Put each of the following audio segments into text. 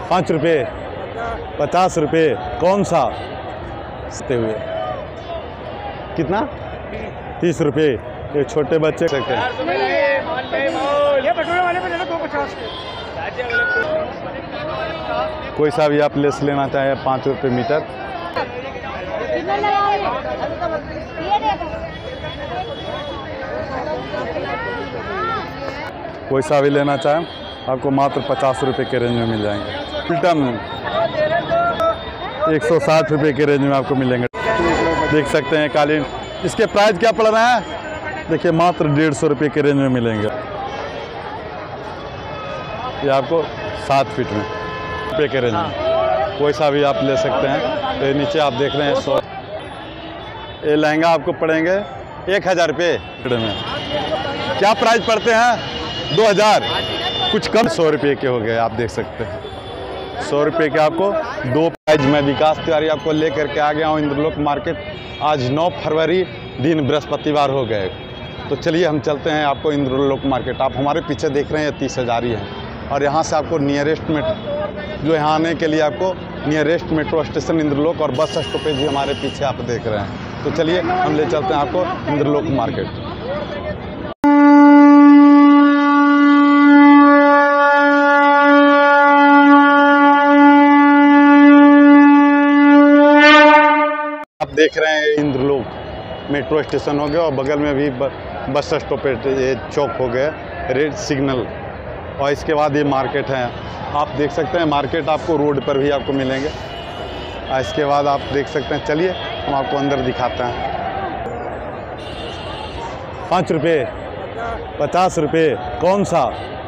5 रुपये, 50 रुपये। कौन सा सस्ते हुए? कितना? 30 रुपये। ये छोटे बच्चे सकते हैं। कोई सा भी आप लेस लेना चाहे 5 रुपये मीटर। कोई सा भी लेना चाहें आपको मात्र 50 रुपये के रेंज में मिल जाएंगे। रिटर्न 160 रुपये के रेंज में आपको मिलेंगे। देख सकते हैं कालीन, इसके प्राइस क्या पड़ रहा है? देखिए मात्र 150 रुपये के रेंज में मिलेंगे। ये आपको 7 फीट में रुपये के रेंज में कोई सा भी आप ले सकते हैं। तो नीचे आप देख रहे हैं 100। ये लहंगा आपको पड़ेंगे 1000 रुपये में। क्या प्राइस पड़ते हैं? 2000। कुछ कम 100 रुपये के हो गए। आप देख सकते हैं 100 रुपये के आपको 2 प्राइस। मैं विकास तिवारी आपको लेकर के आ गया हूँ इंद्रलोक मार्केट। आज 9 फरवरी दिन बृहस्पतिवार हो गए। तो चलिए हम चलते हैं आपको इंद्रलोक मार्केट। आप हमारे पीछे देख रहे हैं 30 हज़ारी है और यहाँ से आपको नियरेस्ट जो यहाँ आने के लिए आपको नियरेस्ट मेट्रो स्टेशन इंद्रलोक और बस स्टॉपेज भी हमारे पीछे आप देख रहे हैं। तो चलिए हम ले चलते हैं आपको इंद्रलोक मार्केट। आप देख रहे हैं इंद्रलोक मेट्रो स्टेशन हो गया और बगल में भी बस स्टॉपेज ये चौक हो गया, रेड सिग्नल। और इसके बाद ये मार्केट है। आप देख सकते हैं मार्केट आपको रोड पर भी आपको मिलेंगे। और इसके बाद आप देख सकते हैं, चलिए हम आपको अंदर दिखाते हैं। 5 रुपये, 50 रुपये। कौन सा?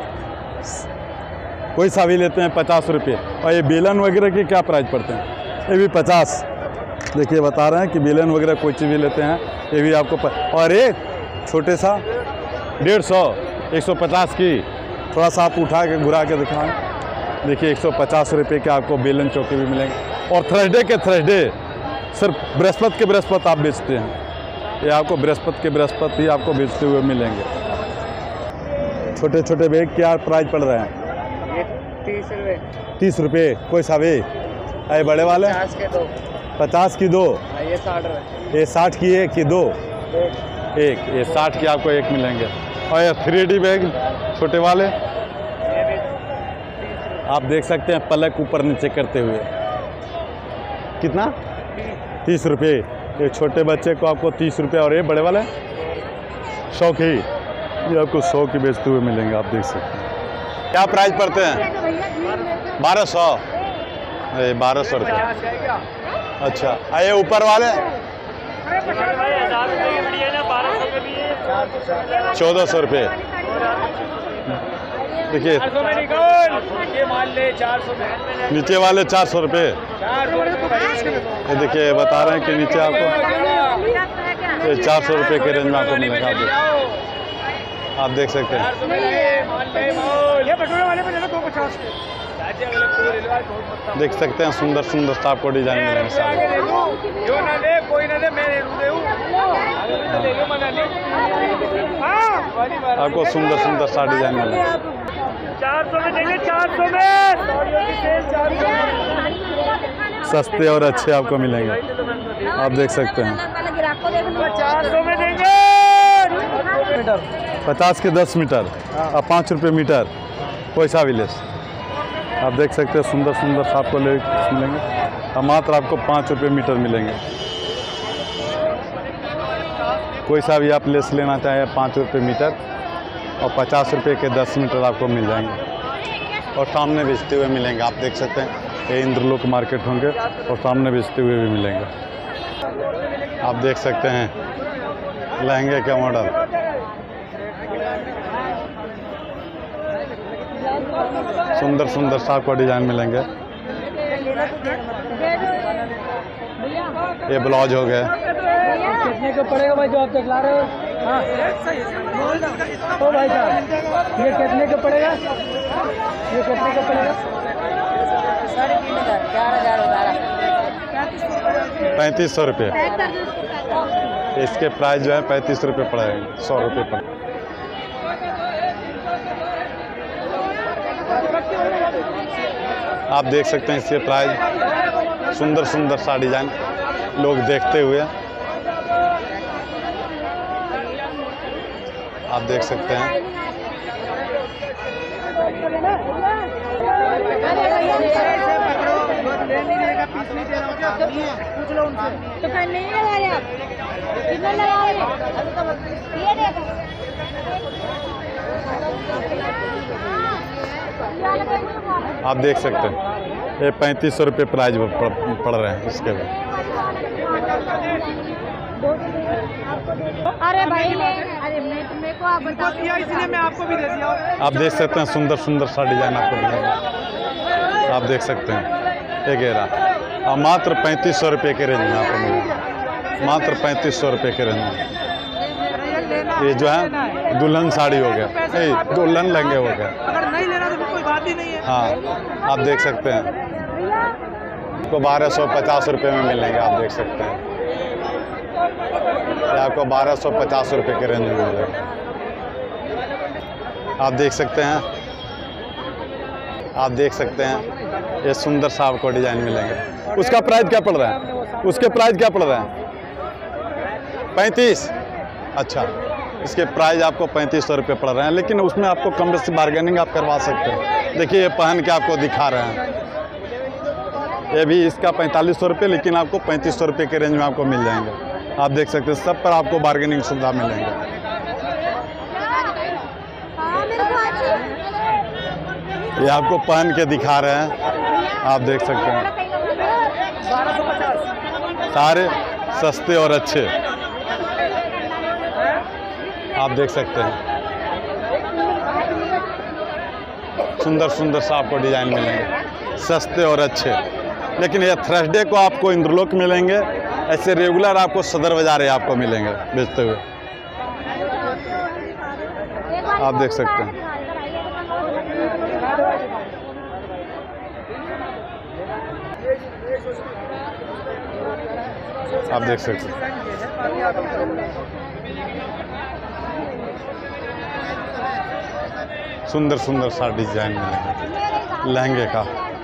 कोई सा भी लेते हैं 50 रुपये। और ये बेलन वगैरह के क्या प्राइस पड़ते हैं? ये भी 50। देखिए बता रहे हैं कि बेलन वगैरह कोई चीज़ भी लेते हैं ये भी आपको और ये छोटे सा 150, 150 की। थोड़ा सा आप उठा के घुरा के दिखाएं। देखिए 150 रुपये के आपको बेलन चौकी भी मिलेंगे। और थर्सडे के थर्सडे सिर्फ बृहस्पति के बृहस्पति आप बेचते हैं। ये आपको बृहस्पति के बृहस्पति ही आपको बेचते हुए मिलेंगे। छोटे छोटे बैग क्या प्राइस पड़ रहे हैं? 30 रुपये। 30 रुपये। कोई सा भी? अरे बड़े वाले 50 के 2। 50 की 2। ये 60 रुपये। ये 60 की 1 की 2? एक। ये 60 की आपको 1 मिलेंगे। और ये 3D बैग छोटे वाले आप देख सकते हैं पलक ऊपर नीचे करते हुए। कितना? 30 रुपये। ये छोटे बच्चे को आपको 30 रुपये। और ये बड़े वाले 100 की, ये आपको 100 की बेचते हुए मिलेंगे। आप देख सकते हैं। क्या प्राइस पड़ते हैं? 1200। ये 1200 रुपये। अच्छा। ये ऊपर वाले 1400 रुपये। देखिए नीचे वाले 400 रुपये। ये देखिए बता रहे हैं कि नीचे आपको 400 रुपये के रेंज में आपको मिलेगा। आप देख सकते हैं। देख सकते हैं सुंदर सुंदर सा आपको डिजाइन मिलेंगे। आपको सुंदर सुंदर सा डिजाइन मिलेगा। 400 में देंगे। 400 में सस्ते और अच्छे आपको मिलेंगे। आप देख सकते हैं 400 में देंगे। 50 के 10 मीटर और 5 रुपये मीटर। कोई सा भी लेस आप देख सकते हैं सुंदर सुंदर सा आपको ले मिलेंगे। और मात्र आपको 5 रुपये मीटर मिलेंगे। कोई सा भी आप लेस लेना चाहें 5 रुपये मीटर और 50 रुपये के 10 मीटर आपको मिल जाएंगे। और सामने बेचते हुए मिलेंगे। आप देख सकते हैं ये इंद्रलोक मार्केट होंगे और सामने बेचते हुए भी मिलेंगे। आप देख सकते हैं लहंगे का मॉडल। सुंदर सुंदर सा आपको डिजाइन मिलेंगे। ये ब्लाउज हो गया। कितने का पड़ेगा भाई जो आप दिखला रहे हो? हाँ तो भाई साहब ये कितने का पड़ेगा? ये कितने का पड़ेगा? 3500 रुपये। इसके प्राइस जो है 35 रुपये पड़ेगा। 100 रुपये पर। आप देख सकते हैं इसके प्राइस, सुंदर सुंदर सा डिजाइन लोग देखते हुए आप देख सकते हैं। तो नहीं लगा रहे आप, कितना लगा रहे ये देखो आप देख सकते हैं ये 3500 रुपये प्राइस पड़ रहे हैं इसके भी। अरे भाई अरे मेरे को आप बता दिया इसलिए मैं आपको भी दे दिया। आप देख सकते हैं सुंदर सुंदर सा डिजाइन आपको मिलेगा। आप देख सकते हैं ये घेरा और मात्र 3500 रुपये के रेंज में आपको मिलेगा, मात्र 3500 रुपये के रेंज में। ये जो है दुल्हन साड़ी हो गया, नहीं दुल्हन लहंगे हो गया। अगर नहीं लेना तो कोई बात ही नहीं है। हाँ आप देख सकते हैं आपको 1250 रुपये में मिलेंगे। आप देख सकते हैं ये आपको 1250 रुपये के रेंज में मिलेगा। आप देख सकते हैं, आप देख सकते हैं ये सुंदर सा आपको डिजाइन मिलेंगे। उसका प्राइस क्या पड़ रहा है? उसके प्राइस क्या पड़ रहा है? 35। अच्छा, इसके प्राइस आपको 3500 रुपये पड़ रहे हैं, लेकिन उसमें आपको कम से बार्गेनिंग आप करवा सकते हैं। देखिए ये पहन के आपको दिखा रहे हैं, ये भी इसका 4500 रुपये, लेकिन आपको 3500 रुपये के रेंज में आपको मिल जाएंगे। आप देख सकते हैं सब पर आपको बार्गेनिंग सुविधा मिलेंगे। ये आपको पहन के दिखा रहे हैं, आप देख सकते हैं सारे सस्ते और अच्छे। आप देख सकते हैं सुंदर सुंदर सा आपको डिजाइन मिलेंगे, सस्ते और अच्छे। लेकिन ये थर्सडे को आपको इंद्रलोक मिलेंगे, ऐसे रेगुलर आपको सदर बाजार आपको मिलेंगे बेचते हुए। आप देख सकते हैं आप देख सकते हैं सुंदर सुंदर सा डिजाइन मिलेगा लहंगे का।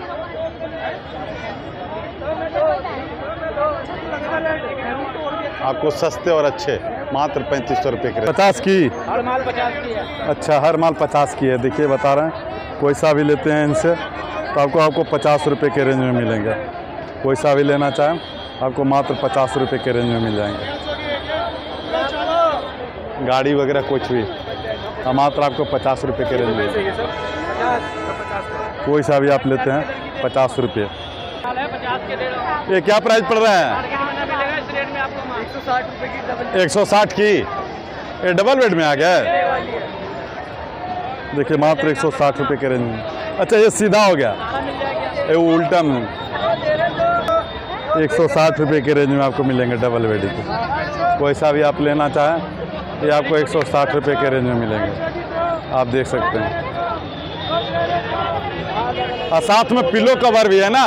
आपको सस्ते और अच्छे मात्र 3500 रुपये के। 50 की हर माल 50 की है। अच्छा, हर माल 50 की है। देखिए बता रहे हैं, कोई सा भी लेते हैं इनसे तो आपको 50 रुपये के रेंज में मिलेंगे। कोई सा भी लेना चाहें आपको मात्र 50 रुपये के रेंज में मिल जाएंगे। गाड़ी वगैरह कुछ भी मात्र आपको 50 रुपये के रेंज में। कोई सा भी आप लेते हैं 50 रुपये। ये क्या प्राइस पड़ रहा है? 160 की। ये डबल बेड में आ गया है। देखिए मात्र 160 रुपये के रेंज में। अच्छा, ये सीधा हो गया, ये उल्टा में 160 रुपये के रेंज में आपको मिलेंगे डबल बेड के। कोई सा भी आप लेना चाहें ये आपको 160 रुपये के रेंज में मिलेंगे। आप देख सकते हैं और साथ में पिलो कवर भी है ना,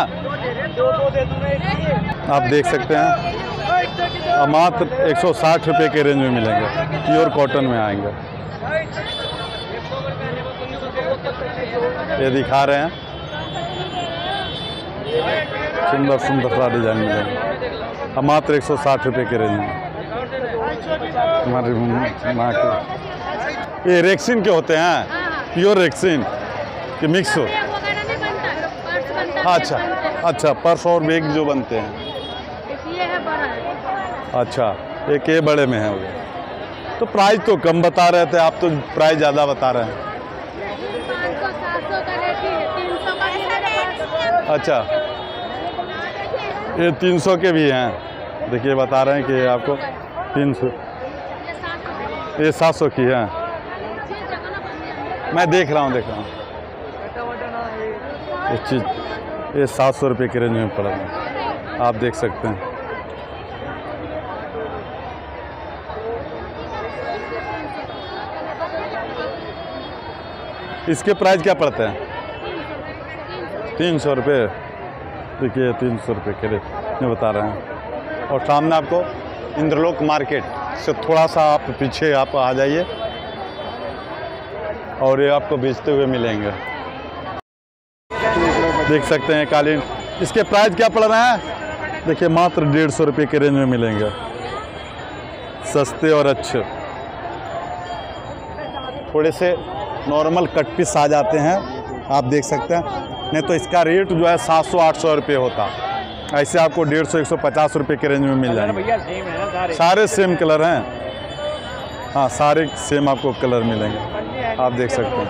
आप देख सकते हैं। और मात्र 160 रुपये के रेंज में मिलेंगे, प्योर कॉटन में आएंगे। ये दिखा रहे हैं सुंदर सुंदर सा डिजाइन मिलेंगे और मात्र 160 रुपये के रेंज में। हमारे माँ के ये रेक्सिन के होते हैं, प्योर रेक्सिन कि मिक्स हो। अच्छा अच्छा, पर्स और बैग जो बनते हैं। अच्छा, एक ये बड़े में है वो। तो प्राइस तो कम बता रहे थे आप, तो प्राइस ज़्यादा बता रहे हैं। अच्छा, ये 300 के भी हैं। देखिए बता रहे हैं कि आपको 300, ये 700 की है। मैं देख रहा हूँ ये चीज़, ये 700 रुपये के रेंज में पड़ रहा है। आप देख सकते हैं इसके प्राइस क्या पड़ते हैं? 300 रुपये। देखिए 300 रुपये के रेट में बता रहे हैं। और सामने आपको इंद्रलोक मार्केट से थोड़ा सा आप पीछे आप आ जाइए और ये आपको बेचते हुए मिलेंगे। देख सकते हैं कालीन। इसके प्राइस क्या पड़ रहे हैं? देखिए मात्र 150 रुपये के रेंज में मिलेंगे, सस्ते और अच्छे। थोड़े से नॉर्मल कट पीस आ जाते हैं, आप देख सकते हैं, नहीं तो इसका रेट जो है 700-800 रुपये होता। ऐसे आपको 150-150 रुपये के रेंज में मिल जाएंगे। सारे सेम कलर हैं, हाँ सारे सेम आपको कलर मिलेंगे, आप देख सकते हैं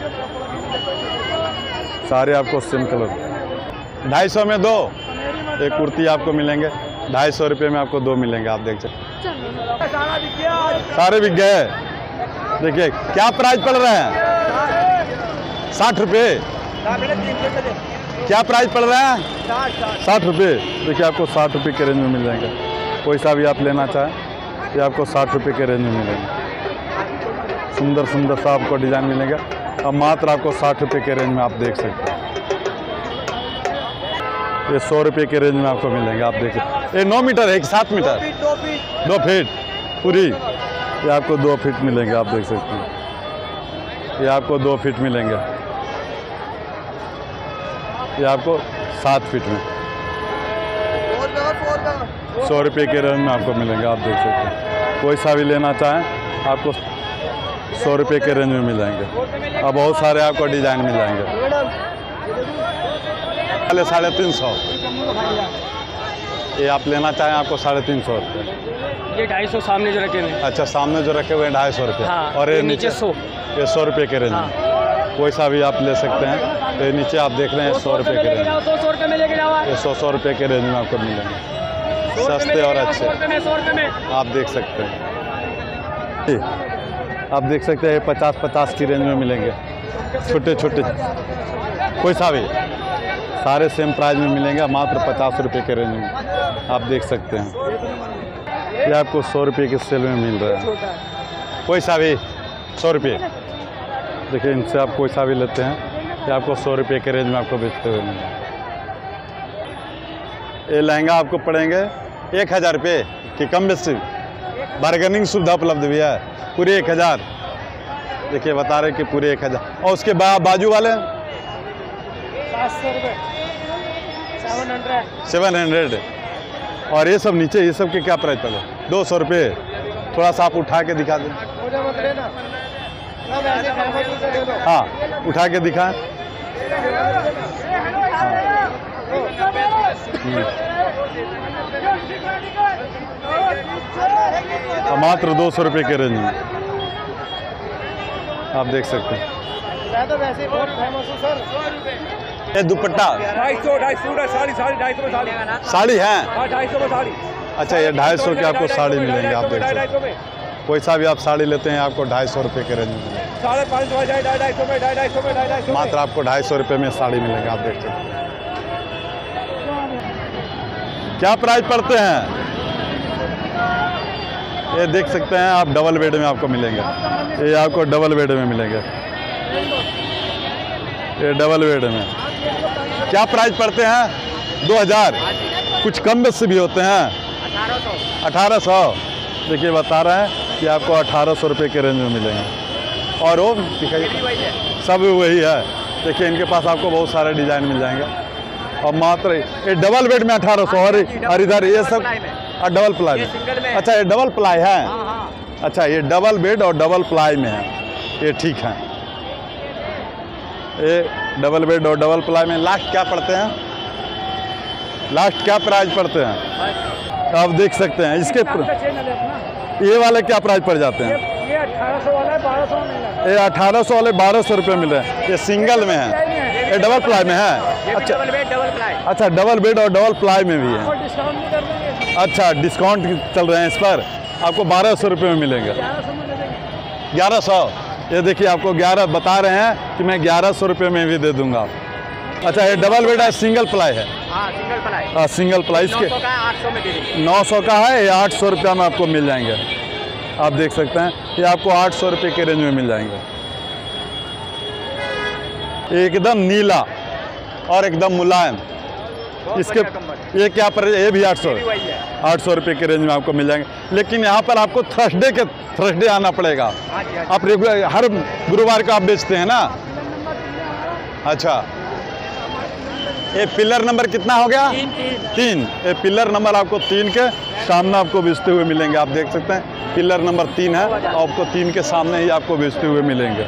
सारे आपको सेम कलर। 250 में 2 एक कुर्ती आपको मिलेंगे, 250 रुपये में आपको 2 मिलेंगे, आप देख सकते हैं। सारे बिक गए। देखिए क्या प्राइस पड़ रहे हैं? 60 रुपये। क्या प्राइस पड़ रहा है? 60 रुपये। देखिए आपको 60 रुपये के रेंज में मिल जाएंगे। कोई सा भी आप लेना चाहें ये आपको 60 रुपये के रेंज में मिलेंगे। सुंदर सुंदर सा आपको डिज़ाइन मिलेगा, अब मात्र आपको 60 रुपये के रेंज में आप देख सकते हैं। ये 100 रुपये के रेंज में आपको मिलेंगे, आप देख सकते हैं। ये 9 मीटर है कि 7 मीटर? 2 फीट पूरी। ये आपको 2 फीट मिलेंगे, आप देख सकते हैं। ये आपको 2 फीट मिलेंगे, ये आपको 7 फीट में 100 रुपये के रेंज में आपको मिलेंगे, आप देख सकते हैं। कोई सा भी लेना चाहें आपको 100 रुपये के रेंज में मिल जाएंगे। अब बहुत सारे आपको डिज़ाइन मिल जाएंगे। पहले 350, ये आप लेना चाहें आपको 350 रुपये। ये 250 सामने जो रखे हैं। अच्छा, सामने जो रखे हुए हैं 250 रुपये। हाँ, और ये नीचे 100। ये 100 रुपये के रेंज में कोई सा भी आप ले सकते हैं। तो ये नीचे आप देख रहे हैं 100 रुपये के रेंज में, 100 रुपये में लेके जाओ। ये 100 रुपये के रेंज में आपको मिलेंगे, सस्ते और अच्छे, 100 रुपये में आप देख सकते हैं। आप देख सकते हैं 50-50 की रेंज में मिलेंगे, छोटे छोटे कोई सा भी, सारे सेम प्राइस में मिलेंगे, मात्र 50 रुपये के रेंज में आप देख सकते हैं। ये आपको 100 रुपये के सेल में मिल रहा है, कोई सा भी 100 रुपये। देखिए इनसे आप कोई सा भी लेते हैं, ये आपको 100 रुपये के रेंज में आपको बेचते हुए मिलेंगे। ये लहंगा आपको पड़ेंगे 1000 रुपये की कम बेसी, बार्गेनिंग सुविधा उपलब्ध भी है, पूरे 1000। देखिए बता रहे कि पूरे 1000। और उसके बाजू वाले 700 रुपये, 700। और ये सब नीचे, ये सब के क्या प्राइस पड़े? 200 रुपये। थोड़ा सा आप उठा के दिखा दें। हाँ उठा के दिखाएं। मात्र 200 रुपये के रेंज में आप देख सकते हैं। ये दुपट्टा 250 साड़ी है। 250 में साड़ी। अच्छा, ये 250 की आपको साड़ी मिलेंगे, आप देख सकते हैं। कोई सा भी आप साड़ी लेते हैं आपको 250 रुपये के रेंज में मिलेंगे, 550 मात्र आपको 250 रुपये में साड़ी मिलेंगे, आप देख सकते हैं। क्या प्राइस पड़ते हैं? ये देख सकते हैं आप, डबल बेड में आपको मिलेंगे, ये आपको डबल बेड में मिलेंगे, ये डबल बेड में। क्या प्राइस पड़ते हैं? 2000, कुछ कम बेस भी होते हैं 1800। देखिए बता रहे हैं कि आपको 1800 रुपये के रेंज में मिलेंगे। और वो दिखाइए, सब वही है। देखिए इनके पास आपको बहुत सारे डिज़ाइन मिल जाएंगे, और मात्र ये डबल बेड में 1800। और इधर ये सब डबल प्लाई में। अच्छा, ये डबल प्लाई है। अच्छा, ये डबल बेड और डबल प्लाई में है, ये ठीक है। ये डबल बेड और डबल प्लाई में लास्ट क्या पड़ते हैं? लास्ट क्या प्राइस पड़ते हैं आप देख सकते हैं। इसके ये वाले क्या प्राइस पड़ जाते हैं? ये 1800 वाला है, 1200 में मिल रहा है। ये 1800 वाले 1200 रुपये मिल रहे हैं। ये सिंगल में है, ये डबल प्लाई में है। अच्छा, डबल बेड डबल प्लाई। अच्छा, डबल बेड और डबल प्लाई में भी है। डिस्काउंट नहीं कर देंगे। अच्छा, डिस्काउंट चल रहे हैं इस पर, आपको 1200 रुपये में मिलेंगे। 1100। ये देखिए आपको 11 बता रहे हैं कि मैं 1100 रुपये में भी दे दूंगा। अच्छा, ये डबल बेड है, सिंगल प्लाई है। Single ply. Single ply. इसके 800 में दे देंगे। 900 का है, ये 800 रुपये में आपको मिल जाएंगे, आप देख सकते हैं। ये आपको 800 रुपये के रेंज में मिल जाएंगे। एकदम नीला और एकदम मुलायम। इसके ये क्या पर, ये भी 800 रुपये के रेंज में आपको मिल जाएंगे। लेकिन यहाँ पर आपको थर्सडे आना पड़ेगा। आप रेगुलर हर गुरुवार को आप बेचते हैं ना? अच्छा, ये पिलर नंबर कितना हो गया? 3। ये पिलर नंबर आपको 3 के सामने आपको बेचते हुए मिलेंगे। आप देख सकते हैं पिलर नंबर 3 है, आपको 3 के सामने ही आपको बेचते हुए मिलेंगे।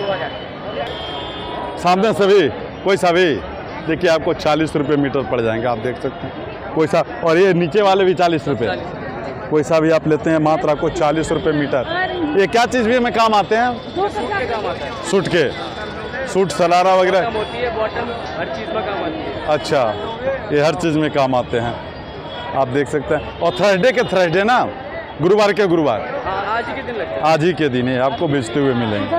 सामने सभी कोई सा भी देखिए आपको 40 रुपये मीटर पड़ जाएंगे। आप देख सकते हैं कोई सा, और ये नीचे वाले भी 40 रुपये, कोई सा भी आप लेते हैं मात्र आपको 40 रुपये मीटर। ये क्या चीज़ भी में काम आते हैं? सूट के, सूट सलारा वगैरह होती है, बॉटम हर चीज़ में काम आती है। अच्छा, ये हर चीज़ में काम आते हैं। आप देख सकते हैं। और थर्सडे के थर्सडे ना, गुरुवार के गुरुवार, आज ही के दिन लगता है। आज ही के दिन ही आपको बेचते हुए मिलेंगे।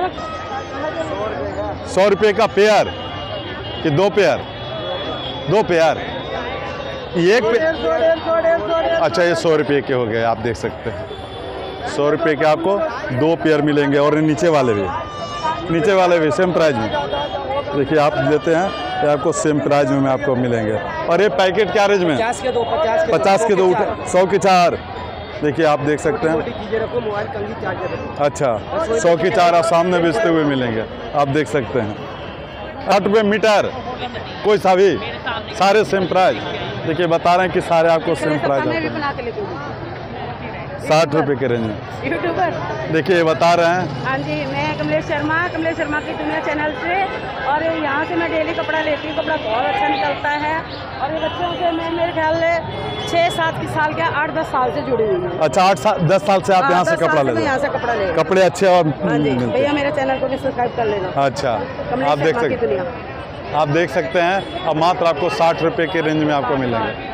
100 रुपये का पेयर कि 2 पेयर? 2 पेयर, एक पेयर। अच्छा, ये 100 रुपये के हो गए। आप देख सकते हैं 100 रुपये के आपको 2 पेयर मिलेंगे। और नीचे वाले भी सेम प्राइस में देखिए आप लेते हैं, ये आपको सेम प्राइस में आपको मिलेंगे। और ये पैकेट क्या रेंज में? 50 के 2, 50 के 2, 100 के 4। देखिए आप देख सकते हैं। चीजें रखो, मोबाइल कंघी चार्जर रखो। अच्छा, 100 के 4 आप सामने बेचते हुए मिलेंगे। आप देख सकते हैं 60 रुपये मीटर, कोई सा भी, सारे सेम प्राइस। देखिए बता रहे हैं कि सारे आपको सेम प्राइस आते हैं 60 रुपये के रेंज में। यूट्यूबर। देखिए ये बता रहे हैं। हाँ जी, मैं कमलेश शर्मा की दुनिया चैनल से, और यहाँ से मैं डेली कपड़ा लेती हूँ। कपड़ा बहुत अच्छा निकलता है, और ये बच्चों से मैं मेरे ख्याल से 6-7 साल के 8-10 साल से जुड़ी हुई हूँ। अच्छा, 10 साल से आप यहाँ से कपड़ा ले रहे यहाँ से कपड़ा ले, कपड़े अच्छे और हाँ जी मिलते भैया, हैं। मेरे चैनल को भी सब्सक्राइब कर लेना। अच्छा, कमलेश आप देख शर्मा की सकते दुनिया। आप देख सकते हैं। अब मात्र आपको 60 रुपये के रेंज में आपको मिलेंगे।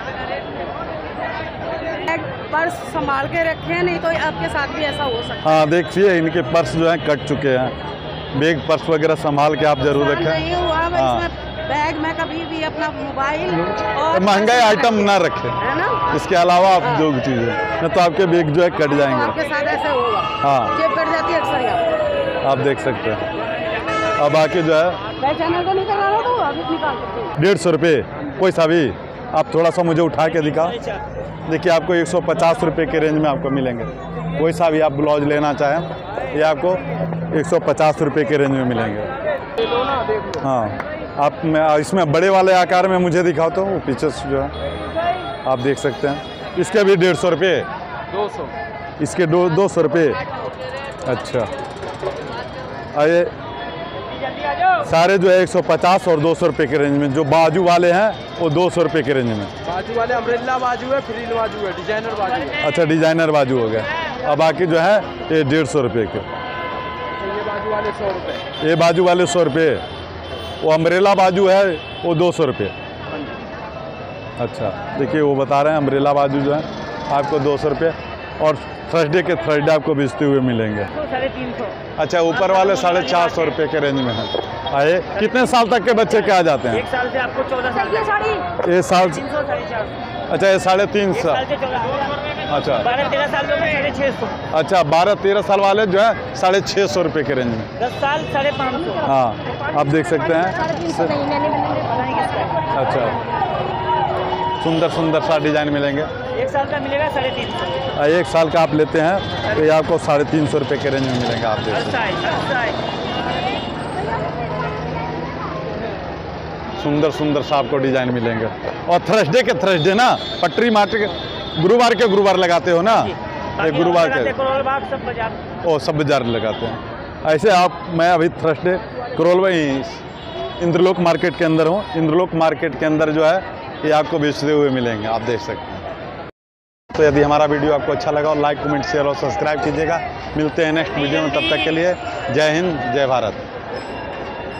पर्स संभाल के रखें, नहीं तो आपके साथ भी ऐसा हो सकता है। हाँ देखिए इनके पर्स जो हैं कट चुके हैं। बैग पर्स वगैरह संभाल के आप जरूर रखें। नहीं हुआ, मैं हाँ। इसमें बैग में कभी भी अपना मोबाइल और महंगाई आइटम ना रखें, है ना, इसके अलावा आप जो चीज़ें, नहीं तो आपके बैग जो है कट जाएंगे। आपके साथ ऐसे होगा। हाँ, जेब कट जाती है अक्सर यहाँ। आप देख सकते हैं। अब बाकी जो है मैं चैनल को नहीं करवा रहा तो अभी निकाल सकती हूँ। 150 रुपये कोई सा भी। आप थोड़ा सा मुझे उठा के दिखा। देखिए आपको 150 रुपये के रेंज में आपको मिलेंगे। कोई सा भी आप ब्लाउज लेना चाहें, ये आपको 150 रुपये के रेंज में मिलेंगे। हाँ, आप मैं इसमें बड़े वाले आकार में मुझे दिखाओ तो वो पीछे से जो है आप देख सकते हैं। इसके भी 150 रुपये, 200, इसके 200 रुपये। अच्छा, ये सारे जो है 150 और 200 रुपये के रेंज में। जो बाजू वाले हैं वो 200 रुपये के रेंज में। बाजू वाले अम्ब्रेला बाजू है, फ्रिल बाजू है, डिजाइनर बाजू है। अच्छा, डिजाइनर बाजू हो गया। अब बाकी जो है ये 150 रुपये के। ये बाजू वाले 100 रुपये। ये बाजू वाले 100 रुपये। वो अम्ब्रेला बाजू है वो 200 रुपये। अच्छा, देखिए वो बता रहे हैं अम्ब्रेला बाजू जो है आपको 200 रुपये, और थर्सडे के थर्सडे आपको बेचते हुए मिलेंगे। 350। अच्छा, ऊपर वाले 450 रुपये के रेंज में है। आए कितने साल तक के बच्चे क्या आ जाते हैं? 1 साल से आपको 14 साल ये साड़ी ये साल, 300, 450। अच्छा ये 3.5 साल। से 14, अच्छा 12-13 साल में 650। अच्छा, 12-13 साल वाले जो है 650 रुपये के रेंज में। 10 साल 550। हाँ, आप देख सकते हैं। 350 नहीं, मैंने पता नहीं किसका। अच्छा, सुंदर सुंदर सा डिजाइन मिलेंगे। 1 साल का मिलेगा 350। 1 साल का आप लेते हैं तो ये आपको 350 रुपये के रेंज में मिलेंगे। आप देख सकते हैं सुंदर सुंदर सा आपको डिजाइन मिलेंगे। और थर्सडे के थर्सडे ना, पटरी मार्केट गुरुवार के गुरुवार लगाते हो ना, ये गुरुवार के सब बाजार, ओ सब बाजार लगाते हैं। ऐसे आप, मैं अभी थर्सडे करोल भाई इंद्रलोक मार्केट के अंदर हूँ। इंद्रलोक मार्केट के अंदर जो है ये आपको बेचते हुए मिलेंगे। आप देख सकते हैं। तो यदि हमारा वीडियो आपको अच्छा लगा, लाइक कमेंट शेयर और सब्सक्राइब कीजिएगा। मिलते हैं नेक्स्ट वीडियो में, तब तक के लिए जय हिंद, जय भारत।